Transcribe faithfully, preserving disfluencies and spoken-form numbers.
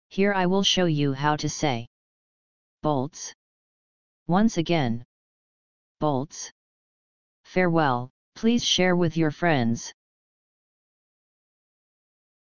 Here I will show you how to say bolts. Once again, bolts. Farewell, please share with your friends.